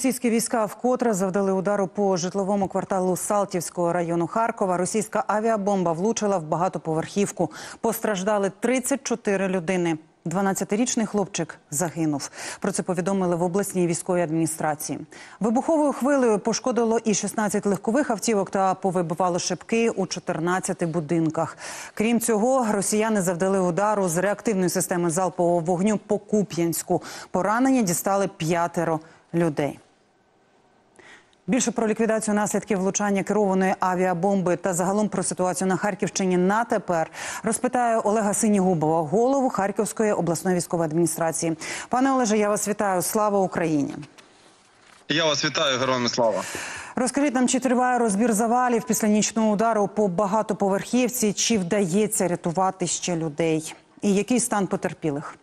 Російські війська вкотре завдали удару по житловому кварталу Салтівського району Харкова. Російська авіабомба влучила в багатоповерхівку. Постраждали 34 людини. 12-річний хлопчик загинув. Про це повідомили в обласній військовій адміністрації. Вибуховою хвилею пошкодило і 16 легкових автівок та повибивало шибки у 14 будинках. Крім цього, росіяни завдали удару з реактивної системи залпового вогню по Куп'янську. Поранені дістали 5 людей. Більше про ліквідацію наслідків влучання керованої авіабомби та загалом про ситуацію на Харківщині на тепер розпитаю Олега Синігубова, голову Харківської обласної військової адміністрації. Пане Олеже, я вас вітаю. Слава Україні! Я вас вітаю, героям слава! Розкажіть нам, чи триває розбір завалів після нічного удару по багатоповерхівці, чи вдається рятувати ще людей? І який стан потерпілих?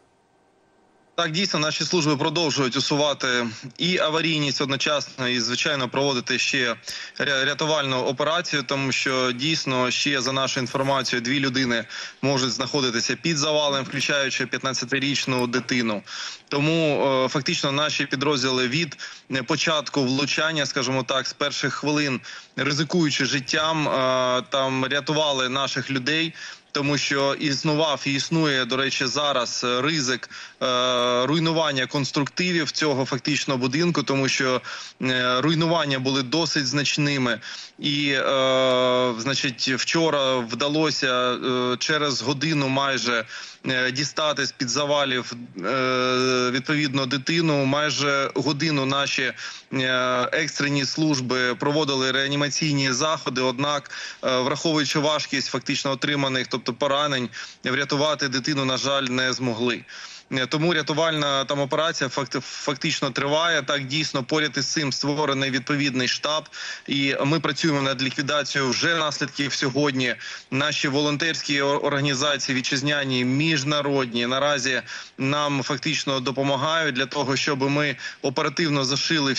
Так, дійсно, наші служби продовжують усувати і аварійність одночасно, і, звичайно, проводити ще рятувальну операцію, тому що, дійсно, ще, за нашою інформацією, 2 людини можуть знаходитися під завалом, включаючи 15-річну дитину. Тому, фактично, наші підрозділи від початку влучання, скажімо так, з перших хвилин, ризикуючи життям, там рятували наших людей. Тому що існував і існує, до речі, зараз ризик руйнування конструктивів цього фактично будинку, тому що руйнування були досить значними. І, значить, вчора вдалося через годину майже дістати з-під завалів відповідно дитину. Майже годину наші екстрені служби проводили реанімаційні заходи, однак, враховуючи важкість фактично отриманих, тобто поранень, врятувати дитину, на жаль, не змогли. Тому рятувальна там операція фактично триває. Так, дійсно, поряд із цим створений відповідний штаб. І ми працюємо над ліквідацією вже наслідків сьогодні. Наші волонтерські організації, вітчизняні, міжнародні, наразі нам фактично допомагають для того, щоб ми оперативно зашили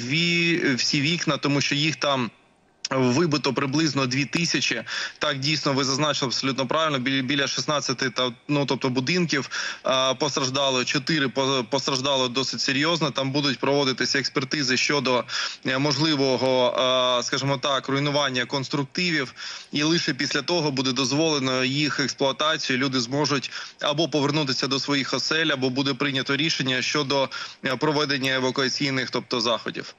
всі вікна, тому що їх там вибито приблизно 2000. Так, дійсно, ви зазначили абсолютно правильно, біля 16 тобто будинків постраждало, 4 постраждало досить серйозно. Там будуть проводитися експертизи щодо можливого, скажімо так, руйнування конструктивів. І лише після того буде дозволено їх експлуатацію. Люди зможуть або повернутися до своїх осель, або буде прийнято рішення щодо проведення евакуаційних, тобто, заходів.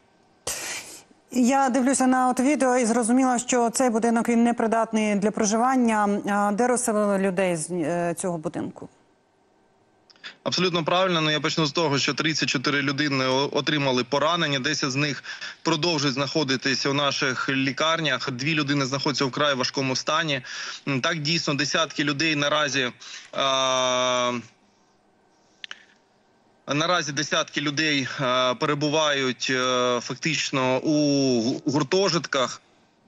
Я дивлюся на відео і зрозуміла, що цей будинок, він непридатний для проживання. Де розселили людей з цього будинку? Абсолютно правильно. Ну, я почну з того, що 34 людини отримали поранення. 10 з них продовжують знаходитися у наших лікарнях. 2 людини знаходяться у вкрай важкому стані. Так, дійсно, десятки людей Наразі десятки людей перебувають фактично у гуртожитках,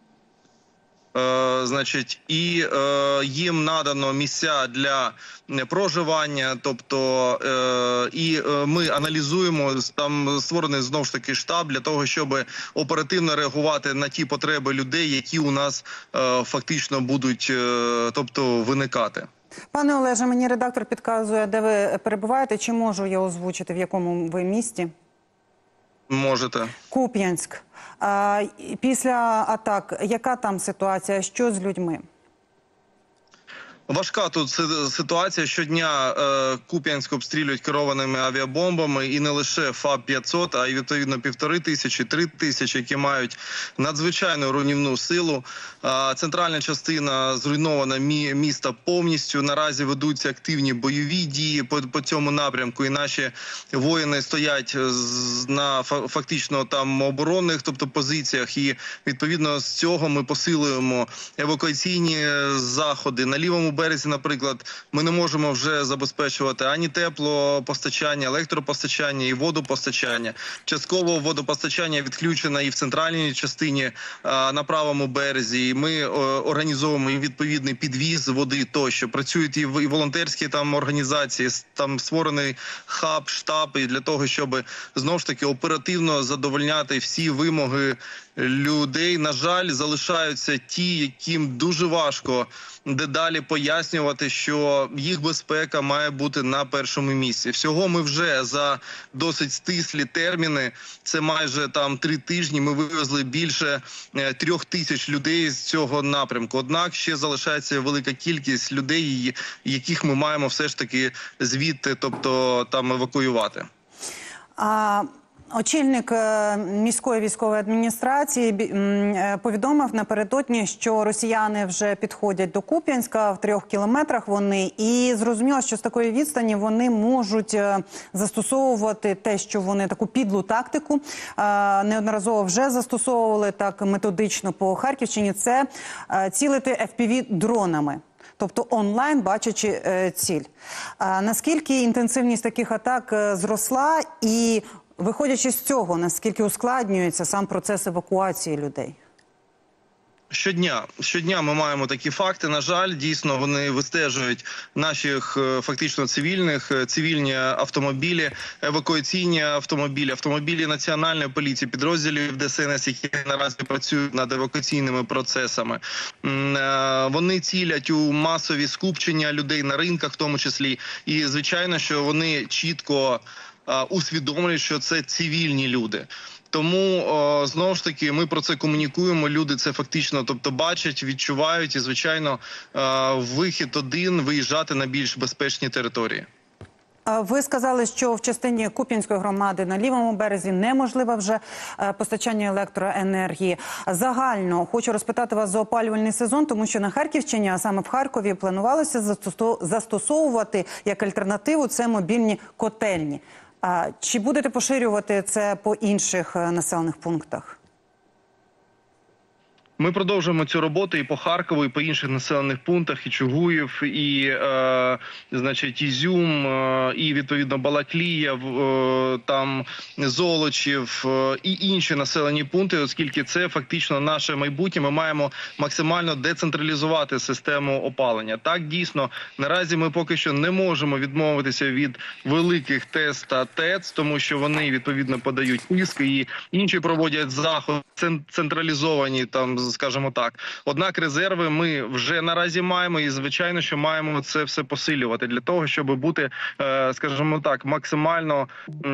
значить, і їм надано місця для проживання, тобто, і ми аналізуємо, там створений знову ж таки штаб для того, щоб оперативно реагувати на ті потреби людей, які у нас фактично будуть, тобто, виникати. Пане Олеже, мені редактор підказує, де ви перебуваєте. Чи можу я озвучити, в якому ви місті? Можете. Куп'янськ. Після атак, яка там ситуація? Що з людьми? Важка тут ситуація. Щодня Куп'янськ обстрілюють керованими авіабомбами, і не лише ФАБ-500, а й відповідно 1500–3000, які мають надзвичайну руйнівну силу. Центральна частина зруйнована міста повністю. Наразі ведуться активні бойові дії по цьому напрямку, і наші воїни стоять на фактично там оборонних, тобто, позиціях, і відповідно з цього ми посилюємо евакуаційні заходи. На лівому березі, наприклад, ми не можемо вже забезпечувати ані теплопостачання, електропостачання і водопостачання. Частково водопостачання відключено і в центральній частині на правому березі. І ми організовуємо і відповідний підвіз води тощо. Працюють і волонтерські там організації, там створений хаб, штаб, і для того, щоб знову ж таки оперативно задовольняти всі вимоги людей, на жаль, залишаються ті, яким дуже важко дедалі пояснювати, що їх безпека має бути на першому місці. Всього ми вже за досить стислі терміни, це майже 3 тижні, ми вивезли більше 3000 людей з цього напрямку. Однак ще залишається велика кількість людей, яких ми маємо все ж таки звідти, тобто там евакуювати. Очільник міської військової адміністрації повідомив напередодні, що росіяни вже підходять до Куп'янська, в 3 кілометрах вони, і зрозуміло, що з такої відстані вони можуть застосовувати те, що вони таку підлу тактику неодноразово вже застосовували так методично по Харківщині, це цілити FPV-дронами. Тобто онлайн, бачачи ціль. Наскільки інтенсивність таких атак зросла і, виходячи з цього, наскільки ускладнюється сам процес евакуації людей? Щодня ми маємо такі факти. На жаль, дійсно, вони вистежують наших фактично цивільні автомобілі, евакуаційні автомобілі, автомобілі Національної поліції, підрозділів ДСНС, які наразі працюють над евакуаційними процесами. Вони цілять у масові скупчення людей на ринках в тому числі. І, звичайно, що вони чітко усвідомлюють, що це цивільні люди. Тому, знову ж таки, ми про це комунікуємо, люди це фактично, тобто, бачать, відчувають і, звичайно, вихід один – виїжджати на більш безпечні території. Ви сказали, що в частині Куп'янської громади на лівому березі неможливе вже постачання електроенергії. Загально хочу розпитати вас за опалювальний сезон, тому що на Харківщині, а саме в Харкові, планувалося застосовувати як альтернативу це мобільні котельні. Чи будете поширювати це по інших населених пунктах? Ми продовжуємо цю роботу і по Харкову, і по інших населених пунктах, і Чугуїв, і, значить, Ізюм, і, відповідно, Балаклія, там, Золочів, і інші населені пункти, оскільки це фактично наше майбутнє. Ми маємо максимально децентралізувати систему опалення. Так, дійсно, наразі ми поки що не можемо відмовитися від великих ТЕС та ТЕЦ, тому що вони, відповідно, подають іски, і інші проводять заходи централізовані, там, скажімо так. Однак резерви ми вже наразі маємо і, звичайно, що маємо це все посилювати для того, щоб бути, скажімо так, максимально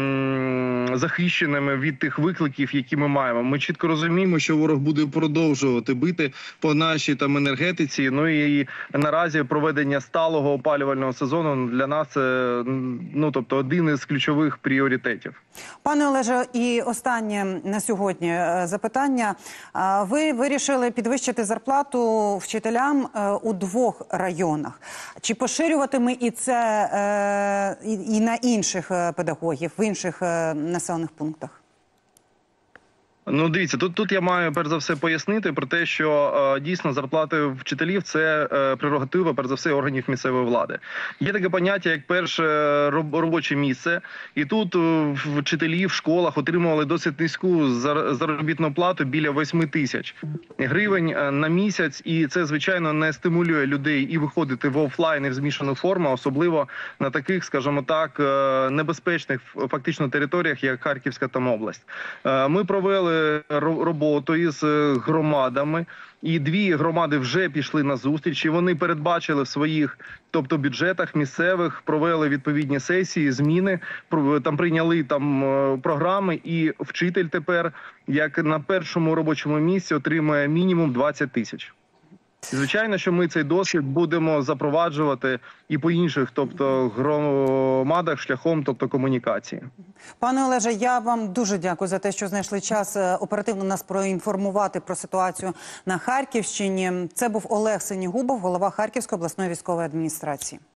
захищеними від тих викликів, які ми маємо. Ми чітко розуміємо, що ворог буде продовжувати бити по нашій там енергетиці. Ну і наразі проведення сталого опалювального сезону для нас це, тобто, один із ключових пріоритетів. Пане Олеже, і останнє на сьогодні запитання. Ви вирішили підвищити зарплату вчителям у 2 районах. Чи поширюватиме і це і на інших педагогів, в інших населених пунктах? Ну, дивіться, тут я маю, перш за все, пояснити про те, що дійсно зарплати вчителів – це прерогатива, перш за все, органів місцевої влади. Є таке поняття, як перше робоче місце, і тут вчителі в школах отримували досить низьку заробітну плату біля 8 тисяч гривень на місяць, і це, звичайно, не стимулює людей і виходити в офлайн, і в змішану форму, особливо на таких, скажімо так, небезпечних фактично територіях, як Харківська там область. Ми провели роботу із громадами, і 2 громади вже пішли на зустріч, і вони передбачили в своїх, тобто, бюджетах місцевих, провели відповідні сесії, зміни, там прийняли програми, і вчитель тепер, як на першому робочому місці, отримує мінімум 20 тисяч. Звичайно, що ми цей досвід будемо запроваджувати і по інших, тобто, громадах шляхом, тобто, комунікації. Пане Олеже, я вам дуже дякую за те, що знайшли час оперативно нас проінформувати про ситуацію на Харківщині. Це був Олег Синігубов, голова Харківської обласної військової адміністрації.